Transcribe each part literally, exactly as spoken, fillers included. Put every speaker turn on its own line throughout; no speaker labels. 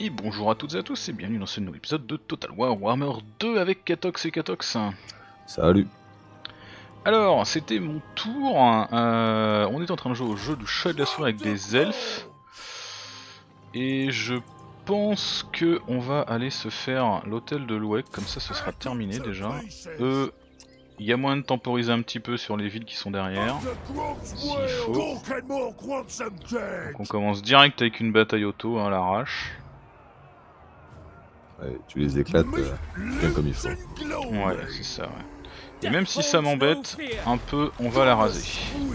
Et bonjour à toutes et à tous et bienvenue dans ce nouvel épisode de Total War Warhammer deux avec Katox et Katox.
Salut.
Alors, c'était mon tour, euh, on est en train de jouer au jeu du chat de la souris avec des elfes. Et je pense que on va aller se faire l'hôtel de Louek, comme ça ce sera terminé déjà. Euh, il y a moyen de temporiser un petit peu sur les villes qui sont derrière, s'il faut. Donc on commence direct avec une bataille auto, hein, à l'arrache.
Ouais, tu les éclates euh, bien comme il faut.
Ouais, c'est ça, ouais. Et même si ça m'embête un peu, on va la raser.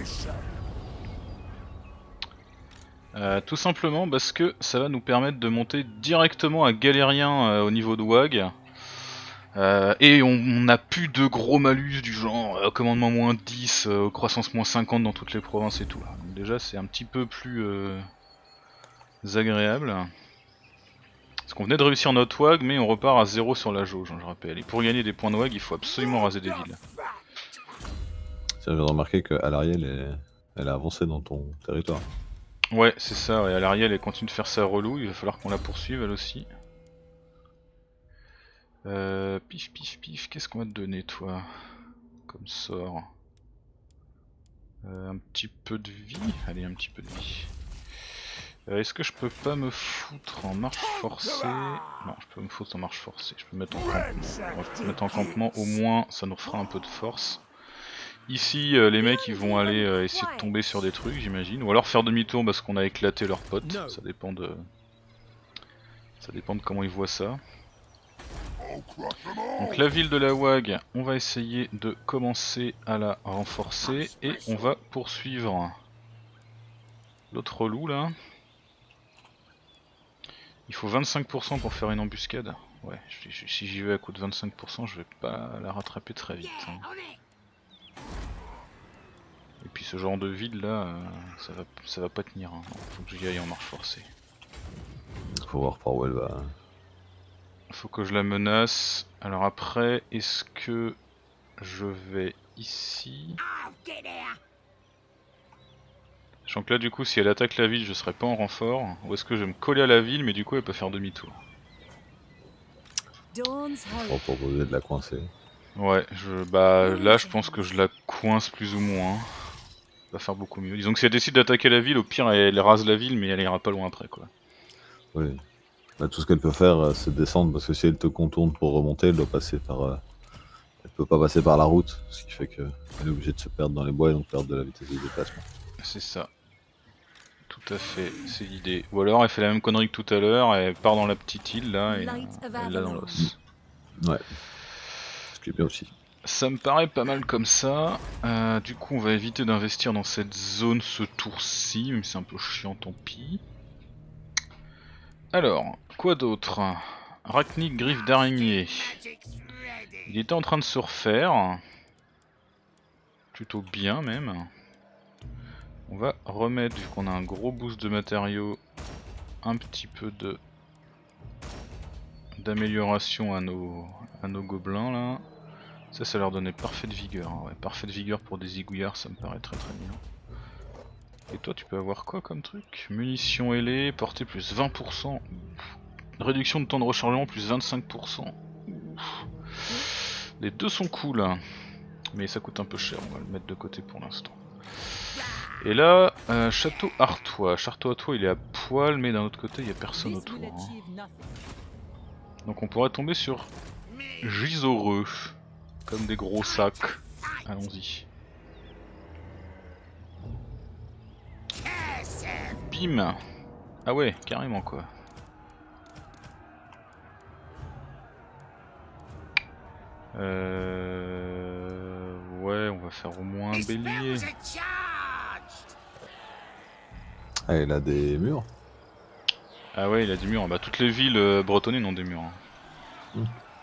Euh, tout simplement parce que ça va nous permettre de monter directement à Galérien euh, au niveau de W A G. Euh, et on n'a plus de gros malus du genre euh, commandement moins dix, euh, croissance moins cinquante dans toutes les provinces et tout. Donc déjà c'est un petit peu plus euh, agréable. Parce qu'on venait de réussir notre W A G mais on repart à zéro sur la jauge, je rappelle. Et pour gagner des points de W A G il faut absolument raser des villes.
Tiens, je viens de remarquer qu'à l'Ariel, elle, elle a avancé dans ton territoire.
Ouais, c'est ça, ouais. À l'Ariel elle continue de faire sa relou, il va falloir qu'on la poursuive elle aussi. Euh, pif pif pif, qu'est-ce qu'on va te donner toi comme sort? euh, Un petit peu de vie, allez un petit peu de vie. Euh, Est-ce que je peux pas me foutre en marche forcée? Non, je peux me foutre en marche forcée, je peux me mettre en campement. On va mettre en campement, au moins ça nous fera un peu de force. Ici euh, les mecs ils vont aller euh, essayer de tomber sur des trucs j'imagine, ou alors faire demi-tour parce qu'on a éclaté leurs potes, ça dépend de... Ça dépend de comment ils voient ça. Donc la ville de la W A G, on va essayer de commencer à la renforcer et on va poursuivre l'autre loup là. Il faut vingt-cinq pour cent pour faire une embuscade. Ouais, si j'y vais à coup de vingt-cinq pour cent, je vais pas la rattraper très vite. Hein. Et puis ce genre de ville là, euh, ça, va, ça va pas tenir. Hein. Non, faut que j'y aille en marche forcée.
Faut voir par où elle va.
Faut que je la menace. Alors après, est-ce que je vais ici? Sachant que là du coup si elle attaque la ville je serai pas en renfort, ou est-ce que je vais me coller à la ville mais du coup elle peut faire demi-tour?
On va proposer de la coincer.
Ouais, je, bah là je pense que je la coince plus ou moins, ça va faire beaucoup mieux. Disons que si elle décide d'attaquer la ville, au pire elle rase la ville mais elle ira pas loin après quoi.
Oui. Là, tout ce qu'elle peut faire c'est descendre parce que si elle te contourne pour remonter, elle doit passer par... Euh... Elle peut pas passer par la route, ce qui fait qu'elle est obligée de se perdre dans les bois et donc perdre de la vitesse de déplacement.
C'est ça. Tout à fait, c'est l'idée. Ou alors elle fait la même connerie que tout à l'heure, elle part dans la petite île là et euh, elle l'a dans l'os.
Ouais. Ce qui est bien aussi.
Ça me paraît pas mal comme ça. Euh, du coup on va éviter d'investir dans cette zone ce tour-ci, même si c'est un peu chiant, tant pis. Alors, quoi d'autre? Arachnique, griffe d'araignée. Il était en train de se refaire. Plutôt bien même. On va remettre, vu qu'on a un gros boost de matériaux, un petit peu de d'amélioration à nos, à nos gobelins là. Ça, ça leur donnait parfaite vigueur. Hein. Ouais, parfaite vigueur pour des aiguillards, ça me paraît très très bien. Et toi, tu peux avoir quoi comme truc? Munitions ailées, portée plus vingt pour cent. Réduction de temps de rechargement plus vingt-cinq pour cent. Les deux sont cool, hein. Mais ça coûte un peu cher, on va le mettre de côté pour l'instant. Et là, euh, château Artois. Château Artois il est à poil, mais d'un autre côté il n'y a personne autour. Hein. Donc on pourrait tomber sur Gisoreux, comme des gros sacs. Allons-y. Bim. Ah ouais, carrément quoi. Euh... Ouais, on va faire au moins un bélier.
Ah, elle a des murs.
Ah ouais, il a des murs. Bah toutes les villes euh, bretonnées ont des murs. Hein. Mm.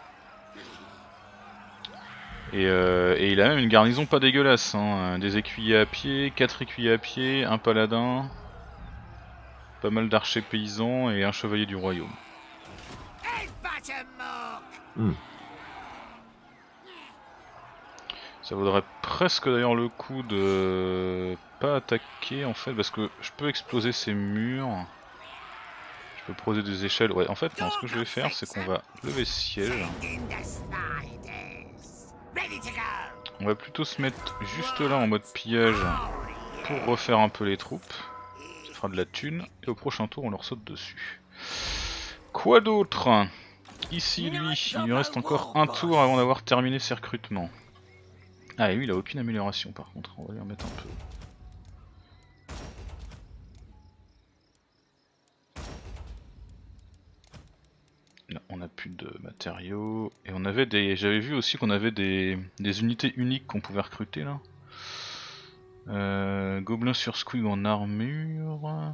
Et, euh, et il a même une garnison pas dégueulasse. Hein. Des écuyers à pied, quatre écuyers à pied, un paladin, pas mal d'archers paysans et un chevalier du royaume. Mm. Ça vaudrait presque d'ailleurs le coup de pas attaquer en fait, parce que je peux exploser ces murs. Je peux poser des échelles. Ouais, en fait, non, ce que je vais faire, c'est qu'on va lever ce siège. On va plutôt se mettre juste là en mode pillage pour refaire un peu les troupes. Ça fera de la thune. Et au prochain tour, on leur saute dessus. Quoi d'autre? Ici, lui, il lui reste encore un tour avant d'avoir terminé ses recrutements. Ah, et lui, il a aucune amélioration par contre. On va lui en mettre un peu. Là, on n'a plus de matériaux. Et on avait des. J'avais vu aussi qu'on avait des... des unités uniques qu'on pouvait recruter là. Euh... Gobelin sur Squig en armure.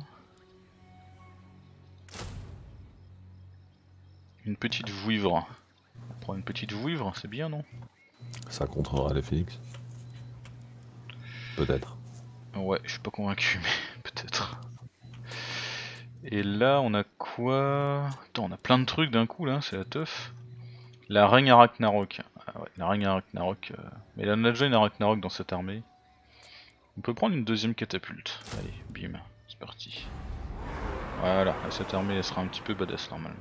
Une petite vouivre. On prend une petite vouivre, c'est bien non?
Ça contrera les phoenix. Peut-être.
Ouais, je suis pas convaincu, mais peut-être. Et là, on a quoi? Attends, on a plein de trucs d'un coup là, c'est la teuf. La reine à Ragnarok. Ah ouais, la reine à Ragnarok. Euh... Mais il en a déjà une à Ragnarok dans cette armée. On peut prendre une deuxième catapulte. Allez, bim, c'est parti. Voilà, cette armée elle sera un petit peu badass normalement.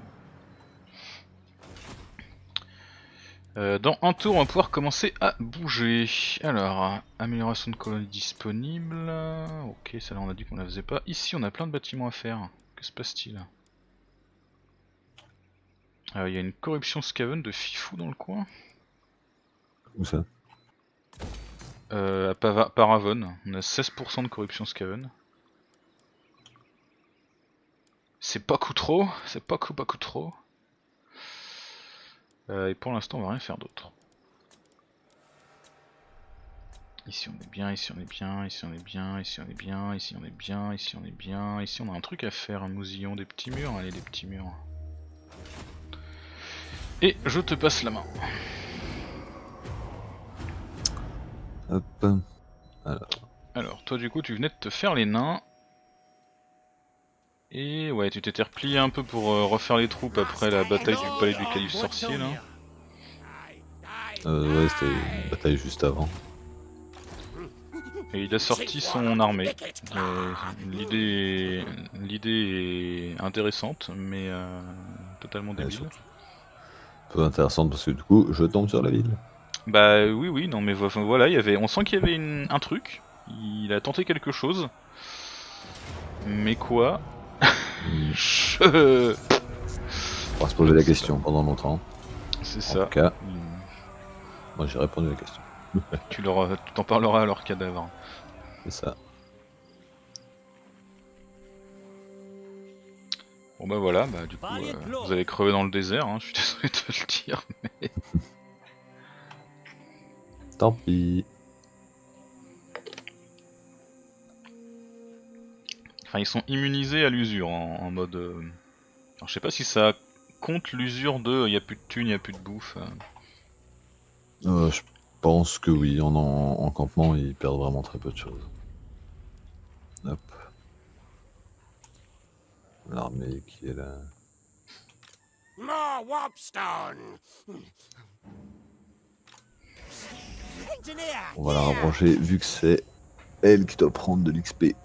Euh, dans un tour, on va pouvoir commencer à bouger. Alors, amélioration de colonie disponible. Ok, celle-là on a dit qu'on la faisait pas. Ici, on a plein de bâtiments à faire. Que se passe-t-il? Il euh, y a une corruption Skaven de Fifou dans le coin.
Où ça?
euh, À Pava Paravon, on a seize pour cent de corruption Skaven. C'est pas coup trop, c'est pas coup pas coup trop. Euh, et pour l'instant on va rien faire d'autre. Ici on est bien, ici on est bien, ici on est bien, ici on est bien, ici on est bien, ici on est bien, ici on a un truc à faire, un mousillon, des petits murs, allez des petits murs. Et je te passe la main.
Hop. Alors.
Alors toi du coup tu venais de te faire les nains. Et ouais, tu t'étais replié un peu pour euh, refaire les troupes après la bataille du palais du calife sorcier là.
Euh, ouais, c'était une bataille juste avant.
Et il a sorti son armée. Euh, L'idée est... l'idée est intéressante, mais euh, totalement débile.
Un peu intéressante parce que du coup, je tombe sur la ville.
Bah oui, oui, non mais voilà, il y avait... on sent qu'il y avait une... un truc. Il a tenté quelque chose. Mais quoi? Je...
On va se poser la question pendant longtemps.
C'est ça.
En tout cas,
mmh.
Moi j'ai répondu à la question.
Tu leur, tu t'en parleras à leur cadavre.
C'est ça.
Bon bah voilà, bah du coup euh, vous allez crever dans le désert, hein, je suis désolé de te le dire, mais...
Tant pis.
Enfin ils sont immunisés à l'usure en, en mode... Euh... Alors, je sais pas si ça compte l'usure de il y a plus de thunes, il y a plus de bouffe. Euh...
Euh, je pense que oui, en, en, en campement ils perdent vraiment très peu de choses. Hop. L'armée qui est là. On va la rapprocher vu que c'est elle qui doit prendre de l'X P.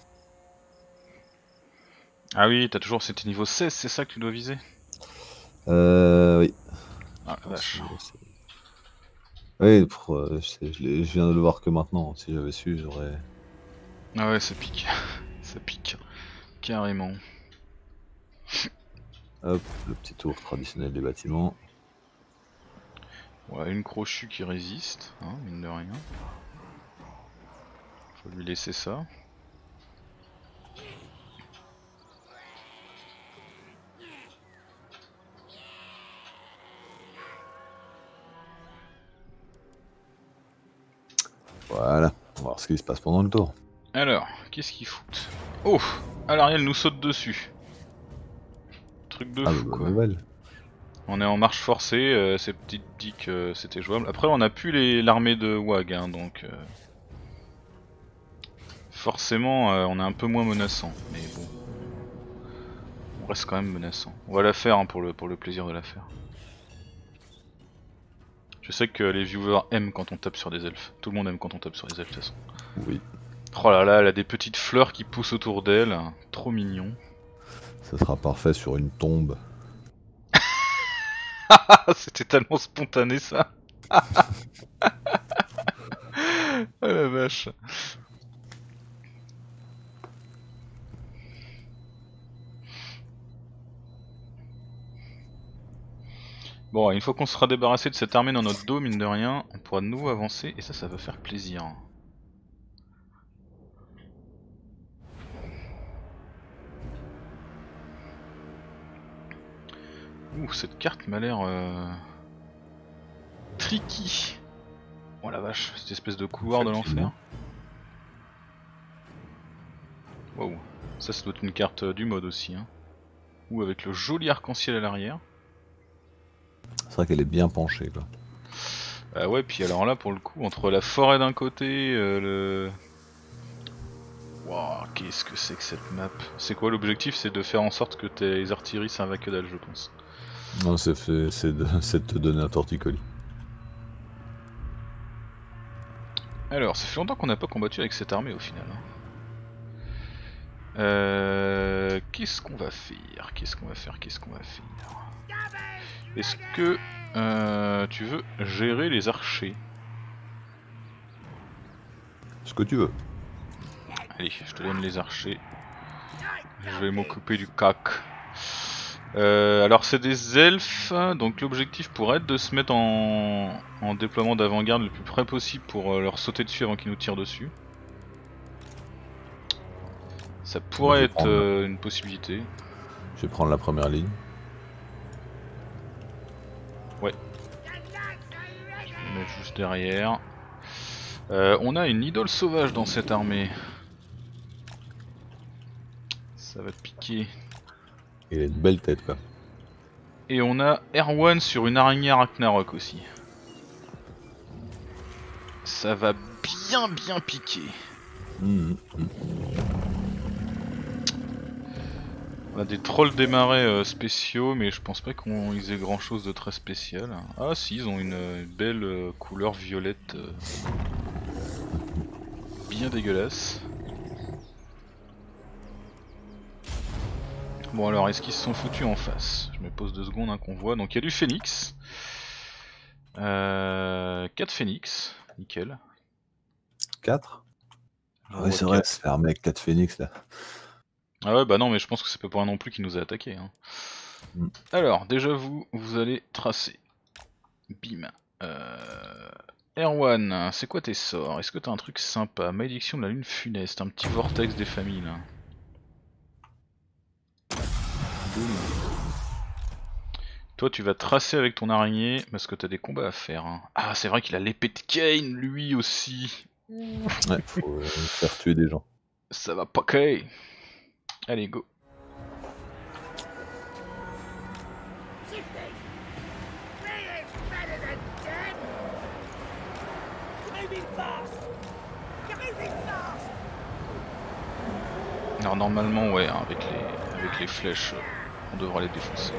Ah oui, t'as toujours c'était niveau seize, c'est ça que tu dois viser?
Euh oui.
Ah la vache.
Oui, pour, euh, je, je, je viens de le voir que maintenant, si j'avais su j'aurais...
Ah ouais, ça pique, ça pique, carrément.
Hop, le petit tour traditionnel des bâtiments.
Ouais, une crochue qui résiste, hein, mine de rien. Faut lui laisser ça.
Voilà, on va voir ce qui se passe pendant le tour.
Alors, qu'est-ce qu'ils foutent? Oh, Alariel nous saute dessus. Truc de
ah,
fou
bah,
quoi.
nouvelle.
On est en marche forcée, euh, c'est petite dit que c'était jouable. Après on a plus l'armée de Wag, hein, donc... Euh... Forcément euh, on est un peu moins menaçant, mais bon... On reste quand même menaçant. On va la faire hein, pour, le, pour le plaisir de la faire. Je sais que les viewers aiment quand on tape sur des elfes. Tout le monde aime quand on tape sur des elfes de toute façon.
Oui.
Oh là là, elle a des petites fleurs qui poussent autour d'elle, trop mignon.
Ça sera parfait sur une tombe.
C'était tellement spontané ça. Ah la vache. Bon, une fois qu'on sera débarrassé de cette armée dans notre dos, mine de rien, on pourra de nouveau avancer et ça, ça va faire plaisir. Ouh, cette carte m'a l'air euh... tricky. Oh la vache, cette espèce de couloir de l'enfer. Wow, ça, ça doit être une carte du mode aussi. Hein. Ou avec le joli arc-en-ciel à l'arrière.
C'est vrai qu'elle est bien penchée quoi.
Ah ouais, puis alors là pour le coup, entre la forêt d'un côté, euh, le... Waouh, qu'est-ce que c'est que cette map? C'est quoi l'objectif? C'est de faire en sorte que tes artilleries servent à que dalle, je pense.
Non, c'est fait, c'est de, de te donner un torticolis.
Alors, ça fait longtemps qu'on n'a pas combattu avec cette armée au final. Euh... Qu'est-ce qu'on va faire? Qu'est-ce qu'on va faire? Qu'est-ce qu'on va faire? Est-ce que euh, tu veux gérer les archers?
Ce que tu veux.
Allez, je te donne les archers. Je vais m'occuper du cac. Euh, alors c'est des elfes, donc l'objectif pourrait être de se mettre en, en déploiement d'avant-garde le plus près possible pour leur sauter dessus avant qu'ils nous tirent dessus. Ça pourrait être euh, une possibilité.
Je vais prendre la première ligne.
Ouais. Je vais me mettre juste derrière. Euh, on a une idole sauvage dans cette armée. Ça va te piquer.
Il a une belle tête quoi.
Et on a Erwan sur une araignée Ragnarok aussi. Ça va bien bien piquer.
Mmh, mmh.
On a des trolls des marais euh, spéciaux, mais je pense pas qu'ils aient grand chose de très spécial. Ah si, ils ont une, une belle euh, couleur violette. Euh, bien dégueulasse. Bon alors, est-ce qu'ils se sont foutus en face? Je me pose deux secondes, un convoi. Donc il y a du phénix. Euh, quatre phénix, nickel.
quatre Ah ouais c'est vrai, c'est un mec quatre phénix là.
Ah ouais bah non mais je pense que c'est pas pour rien non plus qu'il nous a attaqué. Hein. Mm. Alors déjà vous, vous allez tracer. Bim. Euh... Erwan, c'est quoi tes sorts? Est-ce que t'as un truc sympa? Malédiction de la lune funeste, un petit vortex des familles là. Boum. Toi tu vas tracer avec ton araignée parce que t'as des combats à faire. Hein. Ah c'est vrai qu'il a l'épée de Kane lui aussi.
Ouais, faut euh, faire tuer des gens.
Ça va pas Kane. Allez go. Alors normalement ouais, hein, avec les avec les flèches, on devra les défoncer.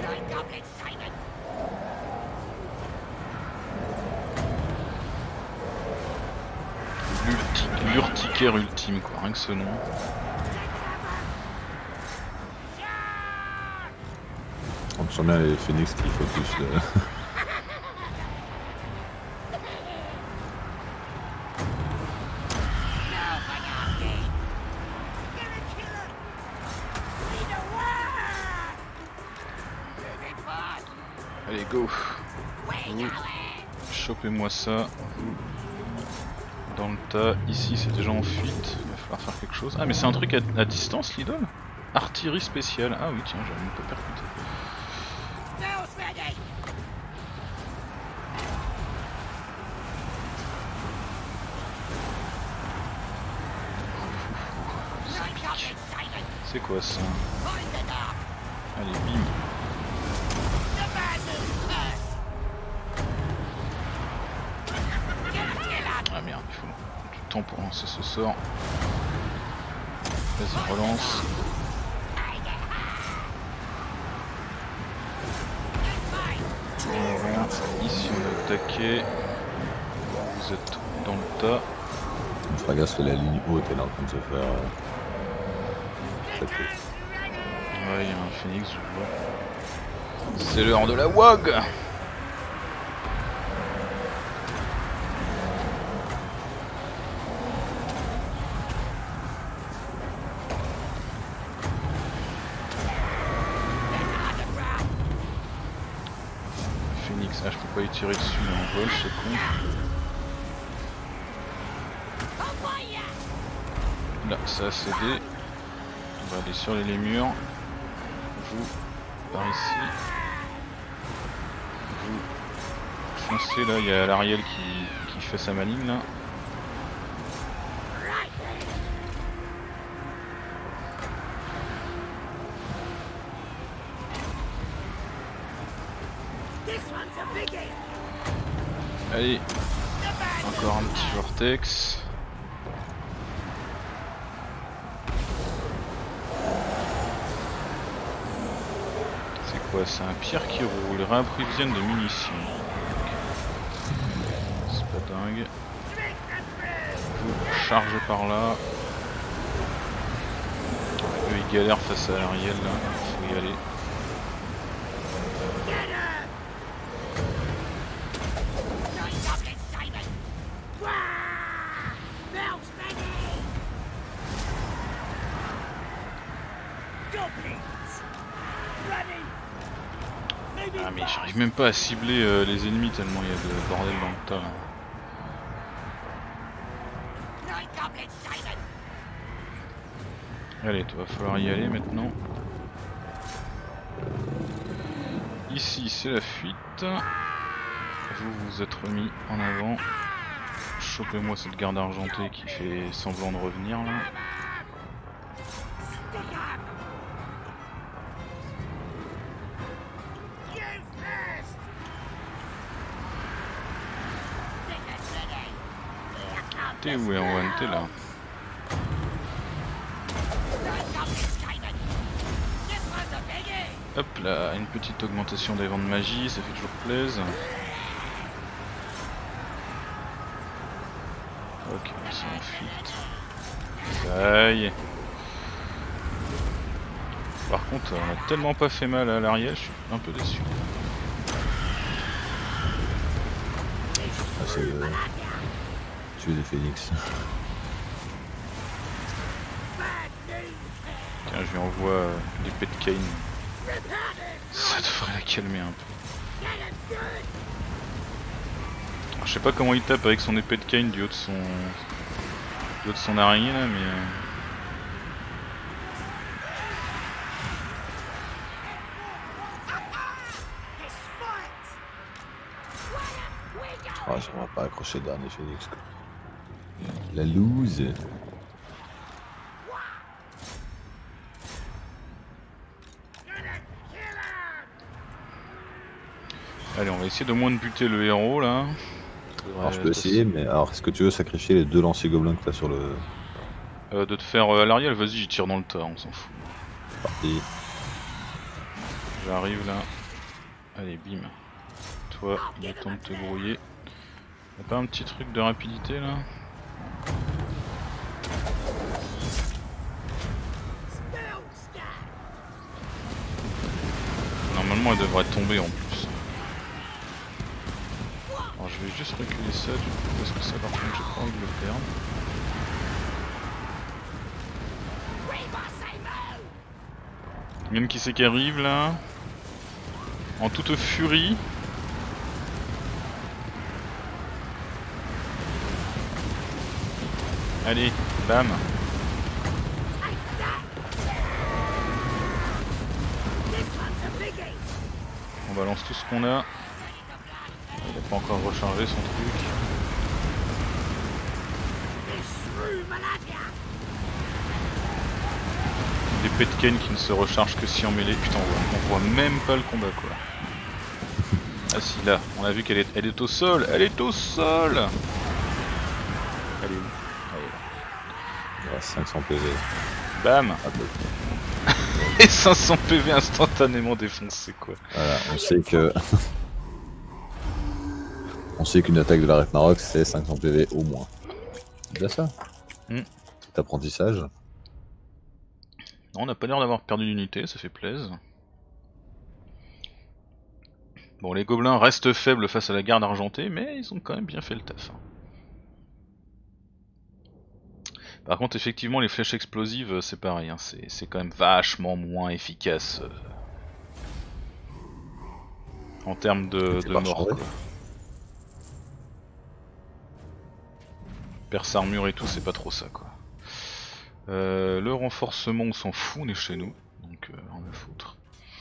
L'urticaire ultime quoi, rien que ce nom.
On sent bien les phoenix qui focus le...
Allez go. Chopez-moi ça. Vous. Dans le tas, ici c'est déjà en fuite, il va falloir faire quelque chose. Ah mais c'est un truc à, à distance l'idole? Artillerie spéciale, ah oui tiens j'avais même pas percuté. Ça pique. C'est quoi ça? Allez bim. Ah merde, il faut du temps pour lancer ce sort. Vas-y, relance. Voilà, ici on est attaqué. Vous êtes dans le tas.
Une fragasse que la ligne haute elle est en train de se faire... Euh...
Ouais, il y a un phénix, je vois. C'est l'heure de la W A G. Phénix, ah je peux pas y tirer dessus en vol, c'est con. Là, ça a cédé. On va aller sur les, les murs. Vous, par ici. Vous, foncez là, il y a l'Ariel qui, qui fait sa maligne là. Allez, encore un petit vortex. C'est quoi? C'est un pierre qui roule, il réapprovisionne de munitions. C'est pas dingue. Vous chargez par là. Eux ils galèrent face à l'Ariel là, faut y aller. Ah mais j'arrive même pas à cibler euh, les ennemis tellement il y a de bordel dans le tas. Allez, il va falloir y aller maintenant. Ici c'est la fuite. Vous vous êtes remis en avant. Chopez-moi cette garde argentée qui fait semblant de revenir là. T'es où Erwan? T'es là. Hop là, une petite augmentation des vents de magie, ça fait toujours plaisir. Ok, c'est en fuite. Ça y est. Par contre, on a tellement pas fait mal à l'Ariel, je suis un peu déçu.
Ah, c'est euh, tuer des phénix.
Tiens, je lui envoie euh, l'épée de Kane. Ça devrait la calmer un peu. Alors, je sais pas comment il tape avec son épée de Kane du haut de son, du haut de son araignée là, mais. Euh...
Ah, j'aimerais pas accrocher le dernier phénix quoi. La loose.
Allez, on va essayer de moins de buter le héros là.
Alors je peux essayer, mais alors est-ce que tu veux sacrifier les deux lanciers gobelins que t'as sur le...
Euh, de te faire euh, à l'Ariel, vas-y, j'y tire dans le tas, on s'en fout.
C'est parti.
J'arrive là. Allez, bim. Toi, il est temps de te brouiller. Y'a pas un petit truc de rapidité là? Normalement elle devrait tomber en plus. Alors je vais juste reculer ça du coup parce que ça par contre j'ai pas envie de le perdre. Même qui c'est qui arrive là? En toute furie. Allez, bam. On balance tout ce qu'on a. Il n'a pas encore rechargé son truc. L'épée de Kane qui ne se recharge que si en mêlée. Putain, on voit, on voit même pas le combat quoi. Ah si, là, on a vu qu'elle est, elle est au sol. Elle est au sol. Elle est où?
Il reste cinq cents P V.
Bam. Et cinq cents P V instantanément défoncés quoi.
Voilà, on sait que... on sait qu'une attaque de la Ragnarok c'est cinq cents P V au moins. C'est déjà ça.
Mm.
Cet apprentissage.
Non, on n'a pas l'air d'avoir perdu d'unité, ça fait plaisir. Bon, les gobelins restent faibles face à la garde argentée, mais ils ont quand même bien fait le taf. Par contre, effectivement, les flèches explosives, c'est pareil, hein, c'est quand même vachement moins efficace euh, en termes de, de mort. Quoi. Perce armure et tout, c'est pas trop ça quoi. Euh, le renforcement, on s'en fout, on est chez nous, donc euh, on a foutre.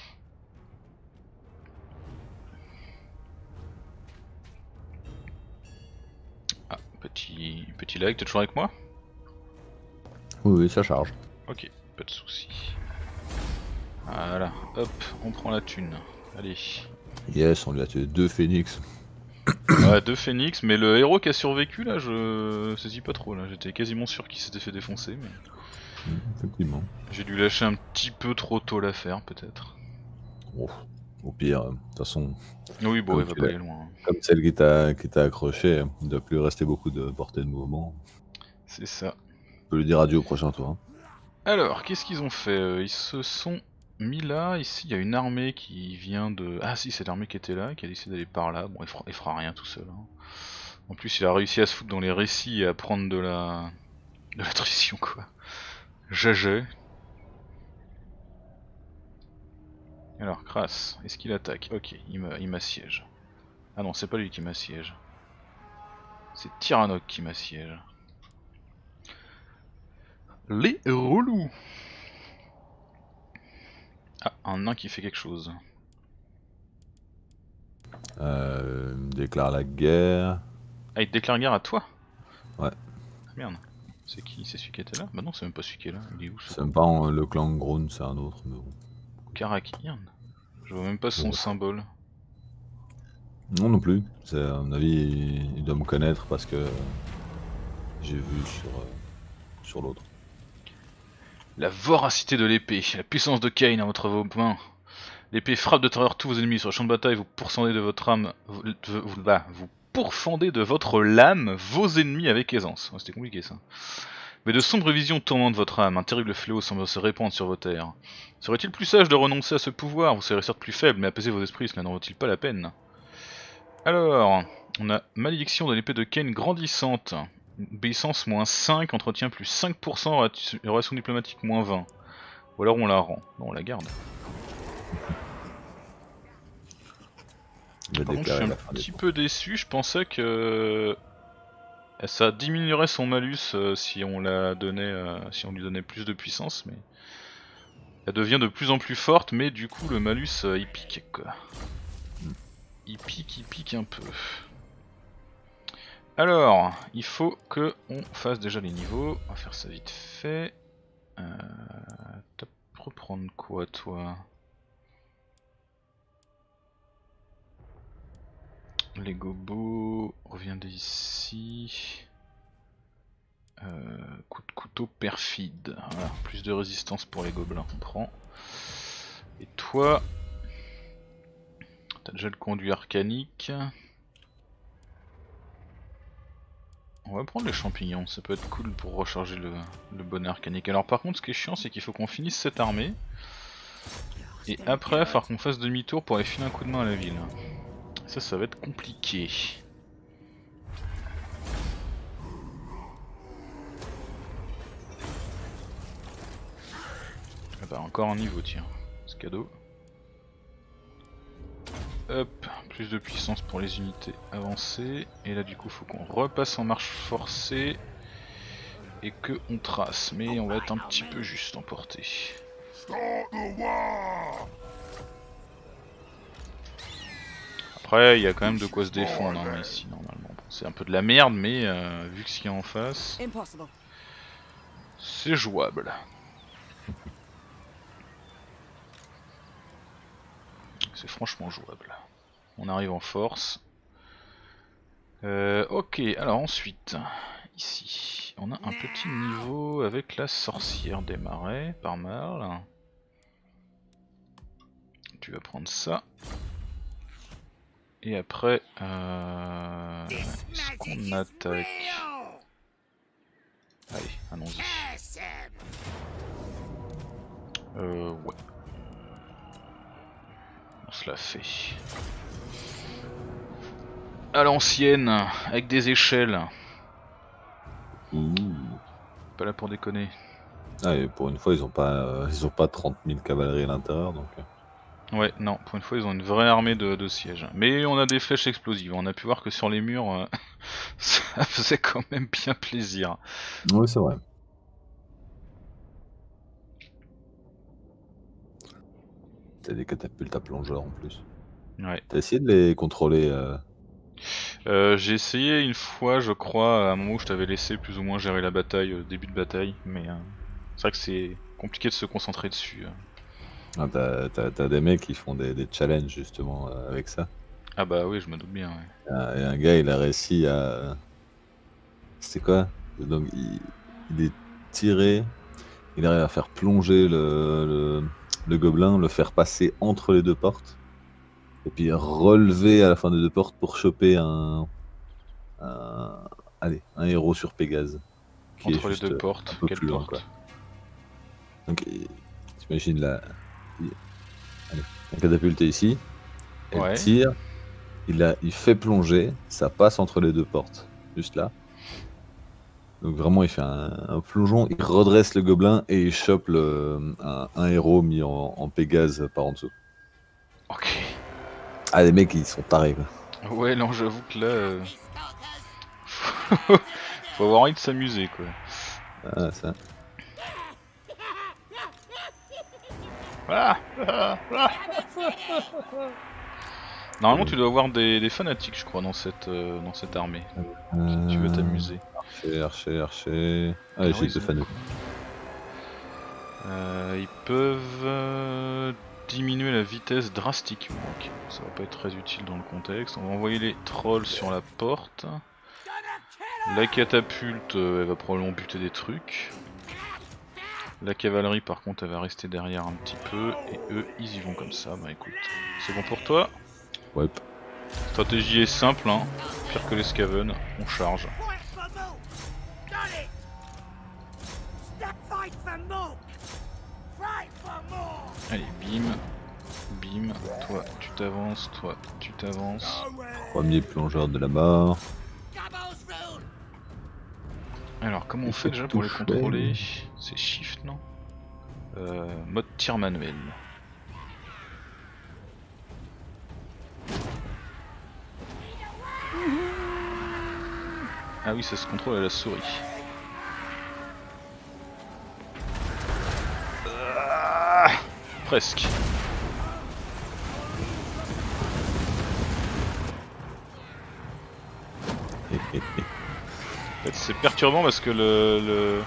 Ah, petit, petit lag, t'es toujours avec moi?
Oui, oui, ça charge.
Ok, pas de soucis. Voilà, hop, on prend la thune. Allez.
Yes, on lui a tué deux phénix.
Ouais, deux phénix, mais le héros qui a survécu là, je saisis pas trop là. J'étais quasiment sûr qu'il s'était fait défoncer, mais.
Mmh, effectivement.
J'ai dû lâcher un petit peu trop tôt l'affaire, peut-être.
Oh, au pire, de toute façon.
Oui, bon, il va pas aller loin.
Comme celle qui t'a accroché, il ne doit plus rester beaucoup de portée de mouvement.
C'est ça.
On peut lui dire adieu au prochain tour.
Alors, qu'est-ce qu'ils ont fait? Ils se sont mis là. Ici, il y a une armée qui vient de. Ah, si, c'est l'armée qui était là, qui a décidé d'aller par là. Bon, il fera, il fera rien tout seul. Hein. En plus, il a réussi à se foutre dans les récits et à prendre de la. de l'attrition, quoi. Jagé. Alors, Kras, est-ce qu'il attaque? Ok, il m'assiège. Ah non, c'est pas lui qui m'assiège. C'est Tyrannok qui m'assiège. Les relous. Ah, un nain qui fait quelque chose.
Euh, il déclare la guerre.
Ah, il te déclare guerre à toi?
Ouais.
Ah, merde. C'est qui? C'est celui qui était là? Bah non, c'est même pas celui qui est là. Il est où?
C'est même pas en, le clan Groon, c'est un autre. Mais bon.
Karakian? Je vois même pas son ouais. symbole.
Non, non plus. À mon avis, il, il doit me connaître parce que j'ai vu sur, euh, sur l'autre.
La voracité de l'épée, la puissance de Kain à votre vos mains. L'épée frappe de travers tous vos ennemis sur le champ de bataille, vous pourfendez de votre âme, vous, vous, bah, vous pourfendez de votre lame vos ennemis avec aisance. Oh, c'était compliqué ça. Mais de sombres visions tourmentent votre âme, un terrible fléau semble se répandre sur vos terres. Serait-il plus sage de renoncer à ce pouvoir? Vous serez certes plus faible, mais apaiser vos esprits, cela n'en vaut-il pas la peine? Alors, on a malédiction de l'épée de Kain grandissante. Obéissance moins cinq, entretien plus cinq pour cent, relation diplomatique moins vingt. Ou alors on la rend. Non, on la garde. Par contre, je suis un petit peu déçu, je pensais que ça diminuerait son malus euh, si on la donnait, euh, si on lui donnait plus de puissance, mais elle devient de plus en plus forte, mais du coup le malus euh, il pique quoi. Il pique, il pique un peu. Alors, il faut que on fasse déjà les niveaux. On va faire ça vite fait. Euh, T'as reprendre quoi toi? Les gobos, reviendez ici. Euh, coup de couteau perfide. Voilà, plus de résistance pour les gobelins, on prend. Et toi, t'as déjà le conduit arcanique. On va prendre les champignons, ça peut être cool pour recharger le, le bonnet arcanique. Alors par contre ce qui est chiant c'est qu'il faut qu'on finisse cette armée. Et après il va falloir qu'on fasse demi-tour pour aller filer un coup de main à la ville. Ça ça va être compliqué. Ah bah encore un niveau tiens, c'est cadeau. Hop, plus de puissance pour les unités avancées. Et là du coup faut qu'on repasse en marche forcée. Et que on trace, mais on va être un petit peu juste en portée. Après il y a quand même de quoi se défendre hein, ici normalement. Bon, c'est un peu de la merde mais euh, vu que ce qu'il y a en face, c'est jouable. C'est franchement jouable. On arrive en force. Euh, ok, alors ensuite, ici, on a un petit niveau avec la sorcière des marais, pas mal. Tu vas prendre ça. Et après, euh, est-ce qu'on attaque? Allez, allons-y. Euh, ouais. On se la fait. À l'ancienne, avec des échelles.
Ouh.
Pas là pour déconner.
Ah, et pour une fois, ils ont pas, euh, ils ont pas trente mille cavaleries à l'intérieur, donc. euh.
Ouais, non, pour une fois ils ont une vraie armée de, de sièges. Mais on a des flèches explosives, on a pu voir que sur les murs, euh, ça faisait quand même bien plaisir.
Oui, c'est vrai. T'as des catapultes à plongeurs en plus.
Ouais.
T'as essayé de les contrôler euh...
Euh, j'ai essayé une fois, je crois, à un moment où je t'avais laissé plus ou moins gérer la bataille, euh, début de bataille, mais euh, c'est vrai que c'est compliqué de se concentrer dessus. euh.
ah, t'as, t'as- t'as des mecs qui font des, des challenges justement euh, avec ça.
Ah bah oui, je me doute bien, ouais.
Ah, et un gars, il a réussi à. C'était quoi? Donc, il, il est tiré, il arrive à faire plonger le, le, le gobelin, le faire passer entre les deux portes, et puis relever à la fin des deux portes pour choper un. un allez, un héros sur Pégase, qui est
Entre les
juste
deux
euh, un
portes,
peu
quelle
plus loin, quoi.
porte?
Donc, il- t'imagines la. il- Allez, la catapulte est ici, elle
Ouais.
tire, il, a, il fait plonger, ça passe entre les deux portes, juste là. Donc vraiment, il fait un, un plongeon, il redresse le gobelin et il chope le, un, un héros mis en, en Pégase par en dessous.
Ok.
Ah, les mecs, ils sont tarés, quoi.
Ouais, non, j'avoue que là, euh, faut avoir envie de s'amuser, quoi.
Ah, ça.
Ah ah, ah. Normalement, tu dois avoir des, des fanatiques, je crois, dans cette, euh, dans cette armée. Si tu veux
Euh,
t'amuser.
Archer, archer, archer. Ah,
Alors,
j'ai
ils
deux
ont
fanatiques.
quoi Euh, Ils peuvent euh, diminuer la vitesse drastiquement. Ok, ça va pas être très utile dans le contexte. On va envoyer les trolls sur la porte. La catapulte, euh, elle va probablement buter des trucs. La cavalerie, par contre, elle va rester derrière un petit peu. Et eux, ils y vont comme ça. Bah écoute, c'est bon pour toi.
Ouais.
Stratégie est simple, hein. Pire que les Skaven, on charge. Allez, bim, bim, toi tu t'avances, toi tu t'avances.
Premier plongeur de la mort.
Alors comment on
Il
fait
faut
déjà pour les
toucher.
contrôler? C'est shift, non? euh, Mode tir manuel. Ah oui, ça se contrôle à la souris. Ah, presque. En fait, c'est perturbant parce que le, le...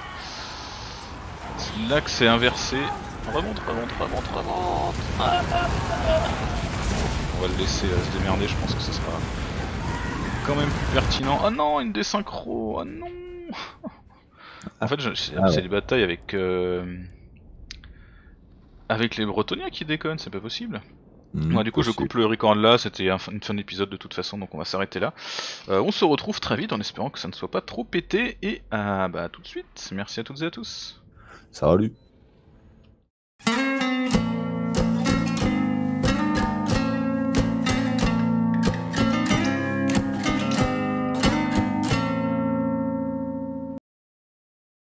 l'axe est inversé. Remonte, remonte, remonte, remonte. On va le laisser euh, se démerder, je pense que ce sera quand même plus pertinent. Oh non, une désynchro, oh non. En fait, je- c'est
Ah
c'est
ouais.
les batailles avec euh, avec les Bretoniens qui déconnent, c'est pas possible.
Hmm,
Ouais, du coup, je
possible.
coupe le record là, c'était un fin- une fin d'épisode de toute façon, donc on va s'arrêter là. Euh, on se retrouve très vite en espérant que ça ne soit pas trop pété, et euh, bah, à tout de suite. Merci à toutes et à tous.
Salut.